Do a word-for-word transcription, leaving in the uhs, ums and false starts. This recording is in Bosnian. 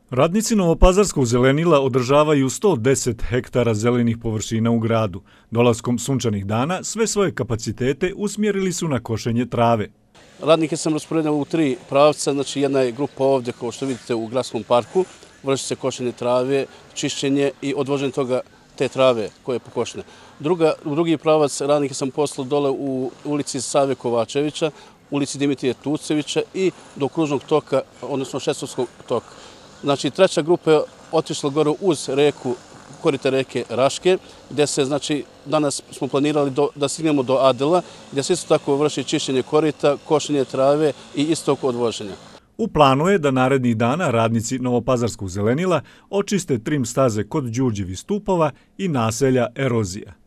Radnici Novopazarskog zelenila održavaju sto deset hektara zelenih površina u gradu. Dolaskom sunčanih dana sve svoje kapacitete usmjerili su na košenje trave. Radnike sam rasporedio u tri pravca, znači jedna je grupa ovdje, kao što vidite, u gradskom parku, vrši se košenje trave, čišćenje i odvoženje toga te trave koje je pokošene. Druga, drugi pravac radnike sam poslao dole u ulici Save Kovačevića, ulici Dimitrija Tucevića i do kružnog toka, odnosno Šestovskog toka. Znači, treća grupa je otišla gore uz reku, korita reke Raške, gdje se, znači, danas smo planirali do, da stignemo do Adela, gdje se isto tako vrši čišćenje korita, košenje trave i istog odvoženja. U planu je da narednih dana radnici Novopazarskog zelenila očiste trim staze kod Đurđevih stupova i naselja Erozija.